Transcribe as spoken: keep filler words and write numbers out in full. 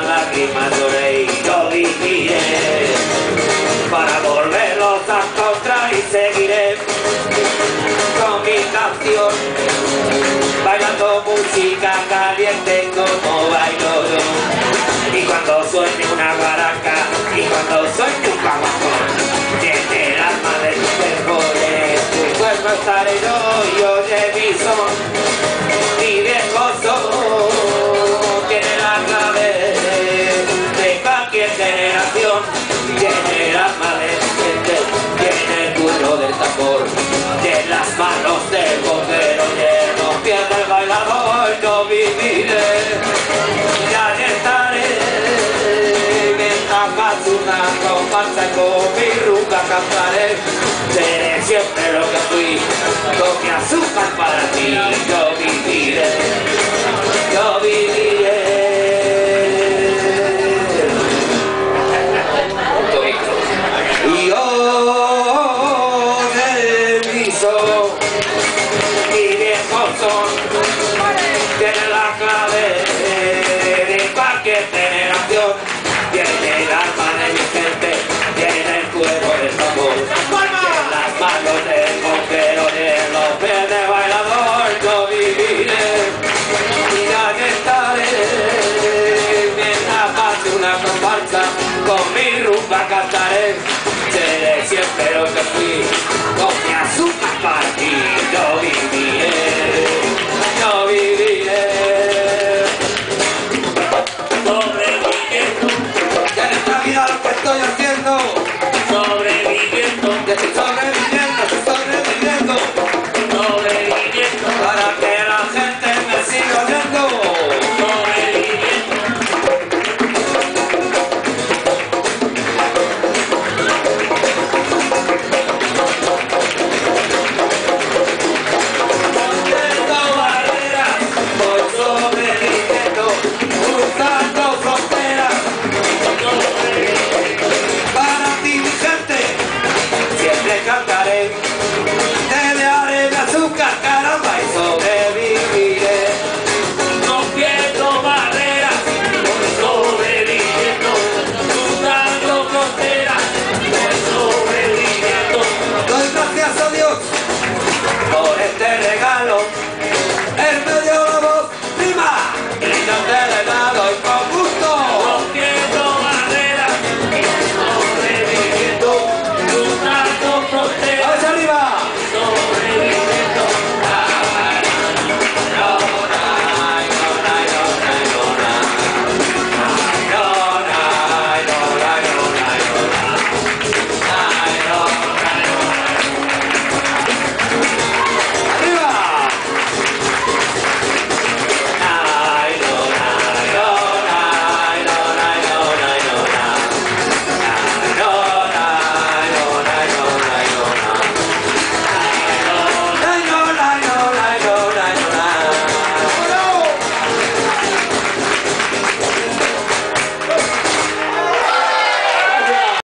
las lágrimas lloré y lo viviré para volverlos a encontrar y seguiré con mi canción bailando música caliente como bailo yo. Y cuando suene una baraca y cuando suene un cabajón, tiene el alma de tu cuerpo, de tu cuerpo estaré yo y oye mi son, mi viejo son, tiene la clave de cualquier generación, tiene el alma de gente, tiene el cuello del tambor, tiene las manos del bombero, tiene los pies del bailador, yo viviré, ya estaré, mientras pase una comparsa con mi rumba cantaré, seré siempre lo que fui, con mi azúcar para ti, yo viviré, yo viviré. Y yo de mi son, mi viejo son, tiene la clave de cualquier generación, tiene el alma de mi gente, tiene el cuero del tambor, tiene las manos del bombero, tiene los pies de bailador, yo viviré y ya estaré, mientras pase una comparsa, con mi rumba cantaré, seré siempre lo que fui.